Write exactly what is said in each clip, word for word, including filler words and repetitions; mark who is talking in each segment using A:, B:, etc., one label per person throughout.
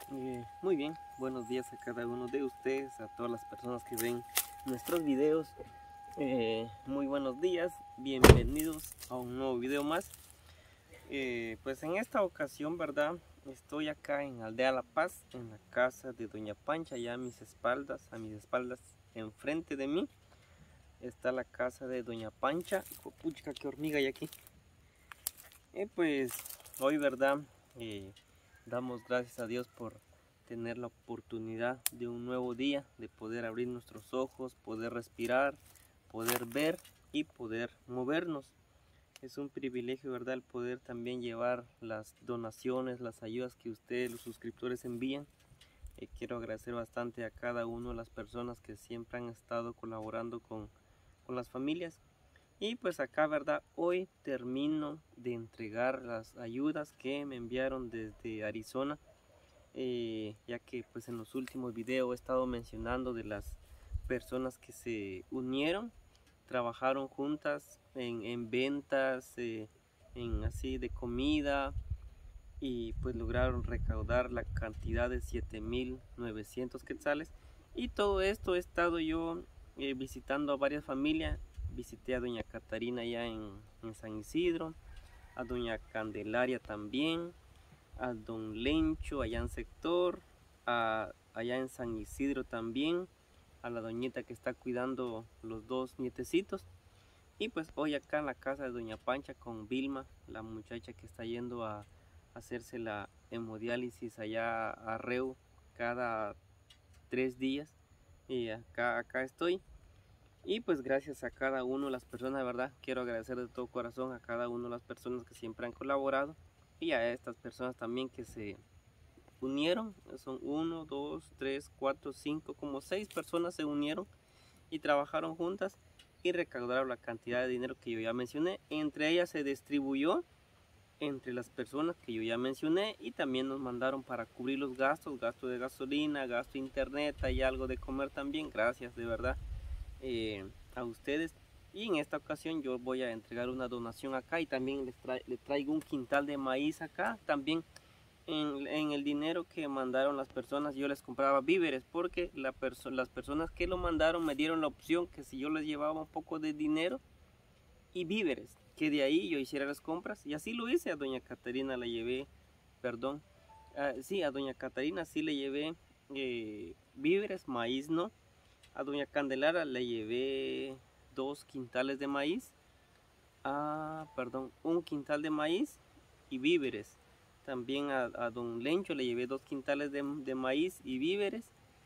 A: Eh, muy bien, buenos días a cada uno de ustedes, a todas las personas que ven nuestros videos. Eh, muy buenos días, bienvenidos a un nuevo video más. Eh, pues en esta ocasión, verdad, estoy acá en Aldea La Paz, en la casa de Doña Pancha, ya a mis espaldas, a mis espaldas, enfrente de mí está la casa de Doña Pancha. Pucha, qué hormiga hay aquí. Eh, pues hoy, verdad, eh, damos gracias a Dios por tener la oportunidad de un nuevo día, de poder abrir nuestros ojos, poder respirar, poder ver y poder movernos. Es un privilegio, ¿verdad?, el poder también llevar las donaciones, las ayudas que ustedes, los suscriptores, envían. Eh, quiero agradecer bastante a cada una de las personas que siempre han estado colaborando con, con las familias. Y pues acá, verdad, hoy termino de entregar las ayudas que me enviaron desde Arizona, eh, ya que pues en los últimos videos he estado mencionando de las personas que se unieron, trabajaron juntas en, en ventas, eh, en así de comida, y pues lograron recaudar la cantidad de siete mil novecientos quetzales. Y todo esto he estado yo eh, visitando a varias familias. Visité a doña Catarina allá en, en San Isidro, a doña Candelaria también, a don Lencho allá en sector, a, allá en San Isidro también, a la doñita que está cuidando los dos nietecitos. Y pues hoy acá en la casa de doña Pancha con Vilma, la muchacha que está yendo a hacerse la hemodiálisis allá a Reu cada tres días. Y acá, acá estoy. Y pues gracias a cada uno de las personas, de verdad, quiero agradecer de todo corazón a cada una de las personas que siempre han colaborado. Y a estas personas también que se unieron. Son uno, dos, tres, cuatro, cinco, como seis personas se unieron y trabajaron juntas y recaudaron la cantidad de dinero que yo ya mencioné. Entre ellas se distribuyó entre las personas que yo ya mencioné, y también nos mandaron para cubrir los gastos, gasto de gasolina, gasto de internet y algo de comer también. Gracias de verdad eh, a ustedes. Y en esta ocasión yo voy a entregar una donación acá, y también les, tra les traigo un quintal de maíz acá. También en, en el dinero que mandaron las personas yo les compraba víveres, porque la perso las personas que lo mandaron me dieron la opción que si yo les llevaba un poco de dinero y víveres, que de ahí yo hiciera las compras. Y así lo hice. A doña Catarina le llevé, perdón, uh, sí, a doña Catarina sí le llevé eh, víveres, maíz no. A doña Candelaria le llevé dos quintales de maíz, ah, perdón, un quintal de maíz y víveres. También a, a don Lencho le llevé dos quintales de, de maíz y víveres.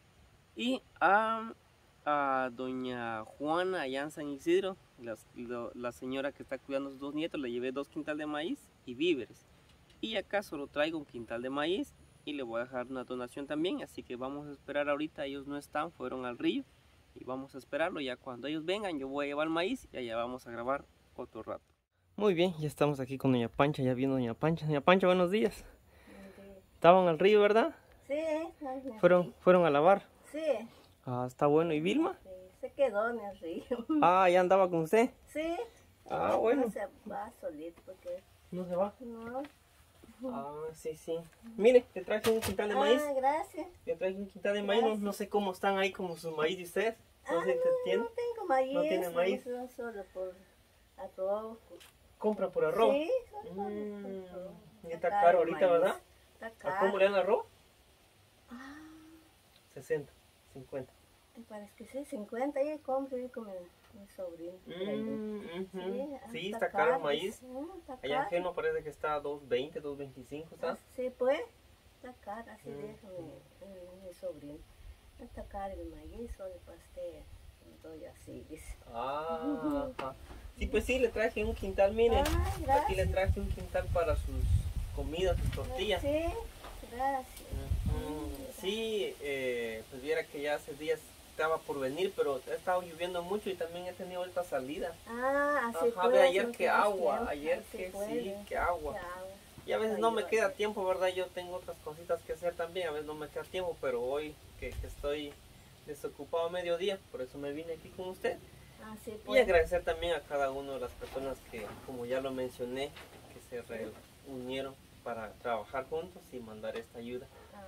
A: Y a, a doña Juana allá en San Isidro, las, lo, la señora que está cuidando a sus dos nietos, le llevé dos quintales de maíz y víveres. Y acá solo traigo un quintal de maíz y le voy a dejar una donación también. Así que vamos a esperar ahorita. Ellos no están, fueron al río, y vamos a esperarlo. Ya cuando ellos vengan yo voy a llevar el maíz y allá vamos a grabar otro rato. Muy bien, ya estamos aquí con doña Pancha. Ya vino doña Pancha. Doña Pancha, buenos días.
B: Buenos días.
A: Estaban al río, ¿verdad?
B: Sí,
A: fueron, fueron a lavar.
B: Sí.
A: Ah, está bueno. ¿Y Vilma?
B: Sí, se quedó en el río.
A: Ah, ya andaba con usted.
B: Sí.
A: Ah, bueno.
B: No se va solito porque...
A: ¿No se va?
B: No.
A: Ah, sí, sí. Mire, te traje un quintal de maíz.
B: Ah, gracias.
A: Te traje un quintal de maíz. No, no sé cómo están ahí como sus maíz de usted. No
B: Ah,
A: sé si te
B: no,
A: tiene.
B: no tengo maíz.
A: ¿No tiene maíz?
B: No, solo por arroz.
A: ¿Compra por arroz?
B: Sí, solo
A: Mm,
B: por arroz.
A: y está caro ahorita,
B: maíz.
A: ¿verdad?
B: Está
A: ¿A
B: caro.
A: cómo le dan arroz?
B: Ah,
A: sesenta, cincuenta.
B: me parece que sí, cincuenta. Ya compro yo con mi, mi sobrino.
A: Mm, ujú.
B: ah,
A: Sí, está caro el maíz.
B: Sí, está
A: Allá en
B: caro.
A: Geno parece que está a dos veinte, dos veinticinco, ¿está?
B: Ah, sí, pues, está caro, así
A: Mm.
B: deja mi, mi, mi sobrino. Está caro el maíz, solo el pastel, doy así, dice.
A: Ah, ajá. Sí, pues sí, le traje un quintal, miren.
B: Ay,
A: Aquí le
B: gracias.
A: traje un quintal para sus comidas, sus tortillas.
B: Sí, gracias.
A: Mm, sí, eh, pues viera que ya hace días estaba por venir, pero ha estado lloviendo mucho y también he tenido esta salida.
B: Ah, así
A: Ajá,
B: pues,
A: ve ayer
B: no
A: que
B: tienes
A: agua,
B: tiempo,
A: ayer
B: así
A: que
B: puede.
A: sí, que agua.
B: Qué agua.
A: Y a veces
B: Ay,
A: no me
B: yo-
A: queda tiempo, ¿verdad? Yo tengo otras cositas que hacer también, a veces no me queda tiempo, pero hoy que, que estoy desocupado a mediodía, por eso me vine aquí con usted.
B: Así
A: Y
B: pues.
A: agradecer también a cada una de las personas que, como ya lo mencioné, que se reunieron para trabajar juntos y mandar esta ayuda.
B: Ah,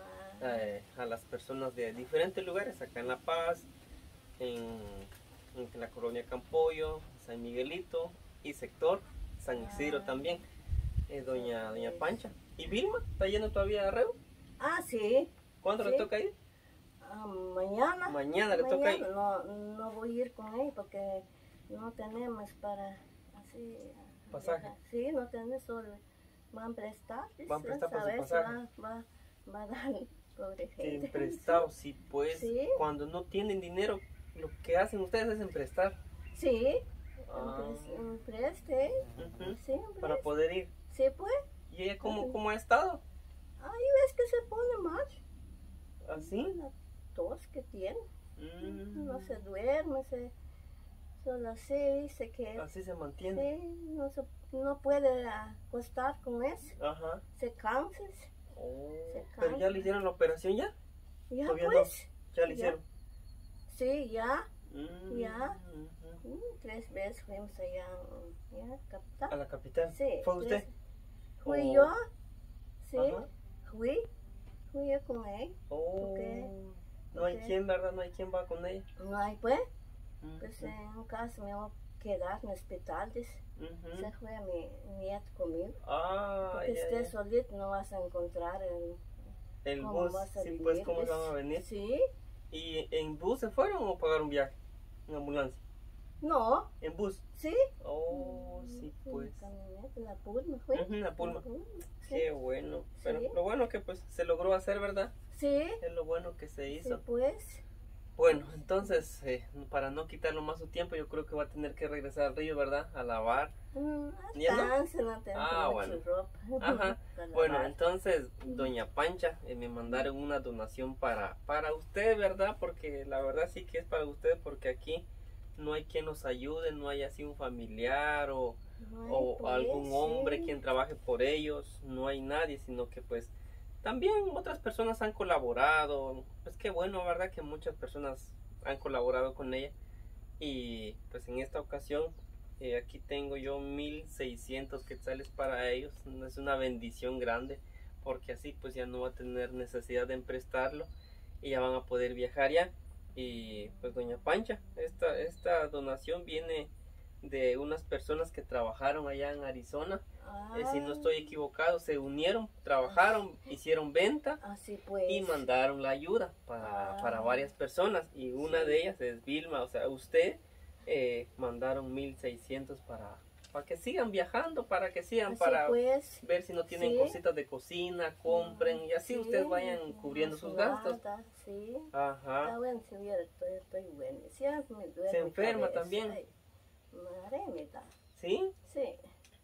A: eh, a las personas de diferentes lugares, acá en La Paz, en, en la colonia Campoyo, San Miguelito y sector San Isidro
B: Ah.
A: también, eh, doña, doña Pancha. ¿Y Vilma? ¿Está yendo todavía a Reu?
B: Ah, sí.
A: ¿Cuándo
B: Sí.
A: le toca ir?
B: Ah, mañana.
A: Mañana le toca ir.
B: No, no voy a ir con él porque no tenemos para así.
A: ¿Pasaje?
B: Dejar. Sí, no tenemos solo. Van a prestar.
A: Van a prestar para su
B: ¿sabes?
A: pasaje.
B: Va, va, va a dar, pobre gente.
A: Emprestado, sí, pues.
B: Sí.
A: Cuando no tienen dinero, lo que hacen ustedes es emprestar.
B: Sí.
A: Ah.
B: Empreste.
A: Ujú.
B: Sí, empreste.
A: Para poder ir.
B: Sí, pues.
A: ¿Y ella cómo, cómo ha estado?
B: Ay, ves que se pone mal.
A: ¿Así?
B: La tos que tiene.
A: Mm.
B: No se duerme, se, solo así se queda.
A: Así se mantiene.
B: Sí, no, se, no puede acostar con eso.
A: Ajá.
B: Se cansa.
A: Oh.
B: Se
A: ¿Pero ya
B: cansa.
A: le hicieron la operación ya?
B: Ya
A: ¿Todavía
B: pues.
A: no? ¿Ya le
B: ya.
A: hicieron?
B: Sí, ya.
A: Mm.
B: Ya.
A: Ujú.
B: Mm, Tres veces fuimos allá ya,
A: ¿A
B: capital.
A: la capital?
B: Sí.
A: ¿Fue usted?
B: tres- Fui
A: Oh.
B: yo. Sí.
A: Ajá.
B: Fui. Fui yo con él.
A: Oh.
B: Porque-
A: No hay
B: porque-
A: quien, ¿verdad? No hay quien va con ella.
B: No hay pues.
A: Ujú.
B: Pues en un caso me voy a quedar en el hospital. Dice.
A: Ujú.
B: Se fue a mi nieto conmigo.
A: Ah,
B: Porque
A: ya,
B: estés
A: ya.
B: solito no vas a encontrar el,
A: El
B: cómo
A: bus,
B: vas a
A: sí,
B: vivir.
A: pues, ¿cómo
B: ¿ves?
A: van a venir?
B: Sí.
A: ¿Y en bus se fueron o pagaron viaje? ¿En ambulancia?
B: No.
A: ¿En bus?
B: Sí.
A: Oh, sí,
B: En
A: pues.
B: la camioneta, en la Pulma fue.
A: Ujú, la Pulma.
B: Sí.
A: Qué bueno. Pero
B: Sí.
A: lo bueno que pues se logró hacer, ¿verdad?
B: Sí.
A: Es lo bueno que se
B: Sí,
A: hizo.
B: pues.
A: Bueno, entonces, eh, para no quitarlo más su tiempo, yo creo que va a tener que regresar al río, ¿verdad? A lavar.
B: Mm,
A: ¿Ya no?
B: alcanza, no tengo
A: Ah,
B: mucha
A: bueno.
B: ropa.
A: Ajá.
B: para
A: Bueno,
B: lavar.
A: entonces, doña Pancha, eh, me mandaron una donación para, para usted, ¿verdad? Porque la verdad sí que es para usted, porque aquí no hay quien nos ayude, no hay así un familiar o,
B: No hay,
A: o
B: pues,
A: algún
B: sí.
A: hombre quien trabaje por ellos, no hay nadie, sino que pues también otras personas han colaborado. Pues qué bueno, ¿verdad? Que muchas personas han colaborado con ella. Y pues en esta ocasión, eh, aquí tengo yo mil seiscientos quetzales para ellos. Es una bendición grande, porque así pues ya no va a tener necesidad de emprestarlo y ya van a poder viajar ya. Y pues doña Pancha, esta, esta donación viene de unas personas que trabajaron allá en Arizona. Eh, si no estoy equivocado, se unieron, trabajaron, hicieron venta
B: Así pues.
A: y mandaron la ayuda para,
B: Ah.
A: para varias personas. Y una
B: Sí.
A: de ellas es Vilma, o sea, usted eh, mandaron mil seiscientos para, para que sigan viajando, para que sigan,
B: Así
A: para
B: pues.
A: ver si no tienen
B: Sí.
A: cositas de cocina, compren y así
B: Sí,
A: ustedes vayan cubriendo sus gastos.
B: nada, Sí.
A: Ajá.
B: Está bueno, si hubiera, estoy, estoy bueno. Siempre me duele
A: Se
B: mi
A: enferma
B: cabeza.
A: también.
B: Ay, madre me da.
A: ¿Sí?
B: Sí.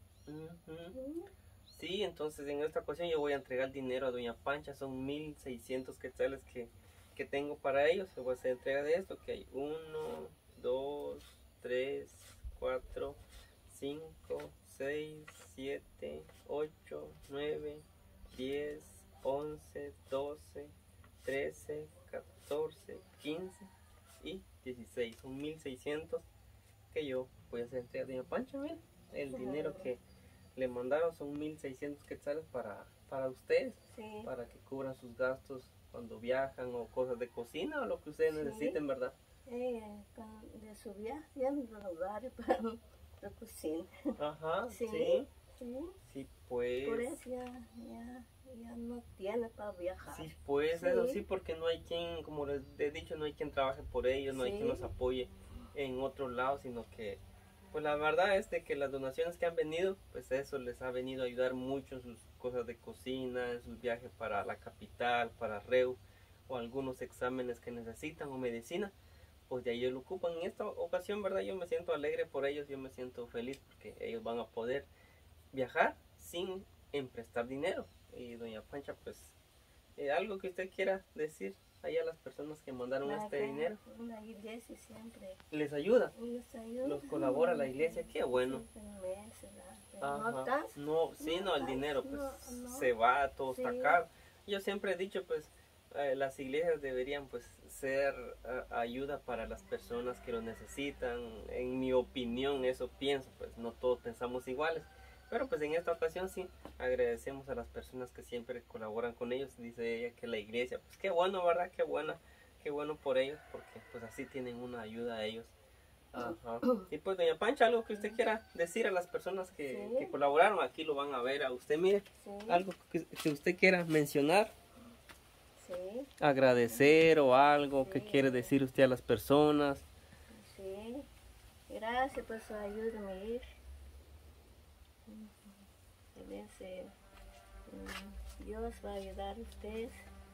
A: Ujú.
B: Mm.
A: Sí, entonces en esta ocasión yo voy a entregar dinero a doña Pancha, son mil seiscientos quetzales que, que tengo para ellos. Se voy a hacer entrega de esto, que hay uno, dos, tres, cuatro, cinco, seis, siete, ocho, nueve, diez, once, doce, trece, catorce, quince y dieciséis. Son mil seiscientos que yo voy a hacer entrega de doña Pancha. Mira, el dinero que le mandaron son mil seiscientos quetzales para, para ustedes,
B: Sí.
A: para que cubran sus gastos cuando viajan o cosas de cocina o lo que ustedes
B: Sí.
A: necesiten, ¿verdad?
B: Eh, con- de su viaje, ya me lo lugares para la cocina.
A: Ajá, sí,
B: Sí.
A: sí,
B: Sí.
A: pues,
B: Por eso ya, ya, ya no tiene para viajar.
A: sí, pues,
B: Sí.
A: eso sí, porque no hay quien, como les he dicho, no hay quien trabaje por ellos, no hay
B: Sí.
A: quien los apoye en otro lado, sino que, pues la verdad es de que las donaciones que han venido, pues eso les ha venido a ayudar mucho en sus cosas de cocina, en sus viajes para la capital, para Reu, o algunos exámenes que necesitan o medicina, pues de ahí ellos lo ocupan. En esta ocasión, ¿verdad? Yo me siento alegre por ellos, yo me siento feliz porque ellos van a poder viajar sin emprestar dinero. Y doña Pancha, pues, eh, algo que usted quiera decir allá a las personas que mandaron
B: La
A: este
B: que-
A: dinero,
B: La iglesia siempre
A: les ayuda,
B: les ayuda.
A: los colabora la iglesia, qué bueno.
B: Sí, en meses, ¿verdad? Pero no
A: Ajá.
B: tanto.
A: No, sí, no,
B: No
A: el
B: tanto,
A: dinero pues
B: no, no.
A: se va, todo
B: Sí.
A: está caro. Yo siempre he dicho pues eh, las iglesias deberían pues ser eh, ayuda para las personas que lo necesitan. En mi opinión eso pienso, pues no todos pensamos iguales, Pero pues en esta ocasión sí, agradecemos a las personas que siempre colaboran con ellos. Dice ella que la iglesia, pues qué bueno, ¿verdad? Qué bueno, qué bueno por ellos, porque pues así tienen una ayuda a ellos. Ajá. Y pues doña Pancha, algo que usted quiera decir a las personas que,
B: Sí.
A: que colaboraron, aquí lo van a ver a usted, mire,
B: Sí.
A: algo que, que usted quiera mencionar,
B: Sí,
A: agradecer o algo que
B: Sí.
A: quiere decir usted a las personas.
B: sí. Gracias por su ayuda, mi hija. A veces mm, Dios va a ayudar a ustedes.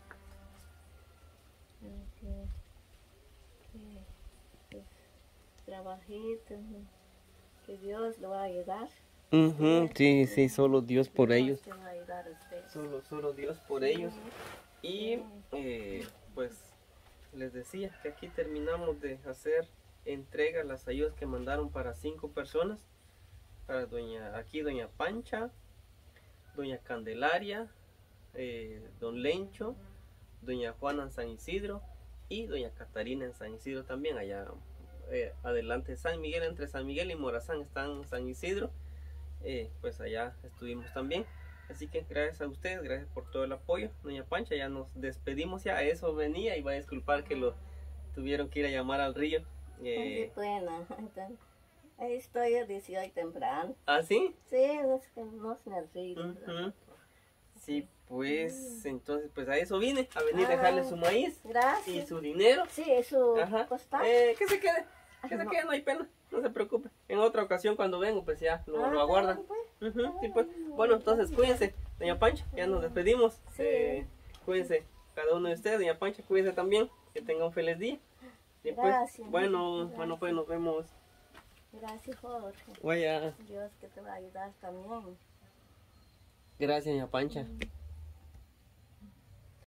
B: Mm, Que, que, pues, trabajito, mm, que Dios lo va a ayudar.
A: Ujú, sí, sí, solo Dios por
B: Dios
A: ellos.
B: te va a ayudar a ustedes.
A: Solo, solo Dios por
B: Sí.
A: ellos. Y eh, pues les decía que aquí terminamos de hacer entrega las ayudas que mandaron para cinco personas. Para doña, aquí doña Pancha, doña Candelaria, eh, don Lencho, doña Juana en San Isidro y doña Catarina en San Isidro también. Allá eh, adelante de San Miguel, entre San Miguel y Morazán están San Isidro. Eh, pues allá estuvimos también. Así que gracias a ustedes, gracias por todo el apoyo. Doña Pancha, ya nos despedimos, ya a eso venía y va a disculpar que lo tuvieron que ir a llamar al río. Eh,
B: Muy buena. Entonces, ahí estoy desde hoy temprano.
A: ¿Ah, sí?
B: Sí, no es que no se me ríe.
A: Ujú. Sí, pues entonces pues a eso vine, a venir a
B: Ah,
A: dejarle su maíz y
B: Gracias.
A: su dinero.
B: Sí, es su
A: Ajá.
B: costal.
A: Eh, que se quede, que se
B: No.
A: quede, no hay pena, no se preocupe. En otra ocasión cuando vengo pues ya lo,
B: Ah,
A: lo aguardan.
B: pues.
A: Ujú, sí, pues. Bueno, entonces cuídense, doña Pancha, ya nos despedimos.
B: Sí.
A: Eh, cuídense, cada uno de ustedes, doña Pancha, cuídense también, que tenga un feliz día. Y pues,
B: Gracias.
A: bueno,
B: Gracias.
A: bueno, pues nos vemos.
B: Gracias, Jorge.
A: Vaya,
B: Dios que te va a ayudar también.
A: gracias, doña Pancha.